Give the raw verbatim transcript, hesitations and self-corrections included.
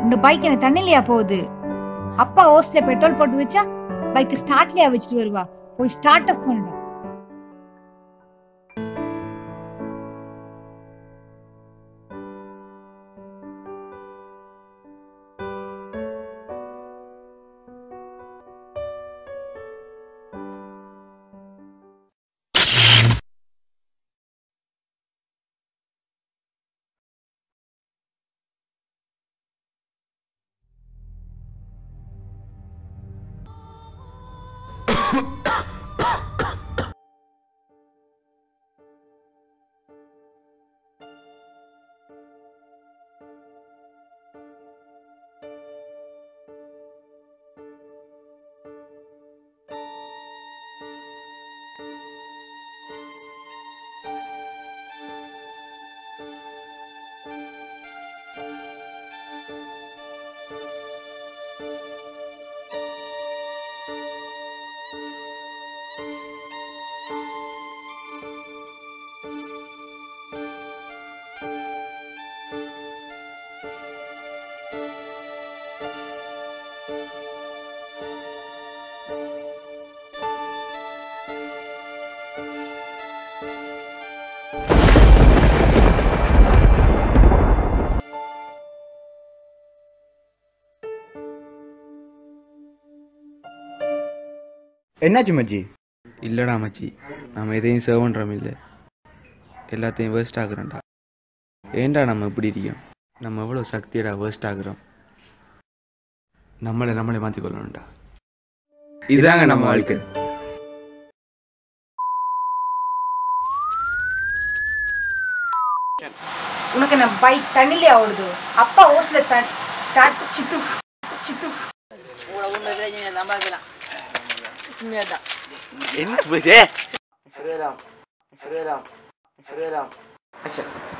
இந்த பைக் எனக்கு தண்ணிலையா போகுது. அப்பா ஓஸ்ல பெட்ரோல் போட்டு வச்சா பைக் ஸ்டார்ட்லயா வச்சுட்டு வருவா. போய் ஸ்டார்ட் ஆஃப் பண்ணுடா. என்னாச்சு மச்சி? இல்லைடா மச்சி, நம்ம எதையும் சேவ் பண்ணுறோம் இல்லை, எல்லாத்தையும் வேஸ்ட் ஆகுறோம்டா. ஏன்டா நம்ம இப்படி இருக்கோம்? நம்ம எவ்வளோ சக்தியடா வேஸ்ட் ஆகுறோம். நம்மளை நம்மளே மாற்றிக்கொள்ளணும்டா. இதாங்க நம்ம வாழ்க்கை. உனக்கு என்ன பைக் தண்ணிலையா ஓடுது? அப்பா ஓஸ்ல ஸ்டார்ட் சித்து சித்து என்ன பூசே? ஸ்ரீராம் ஸ்ரீராம் ஸ்ரீராம்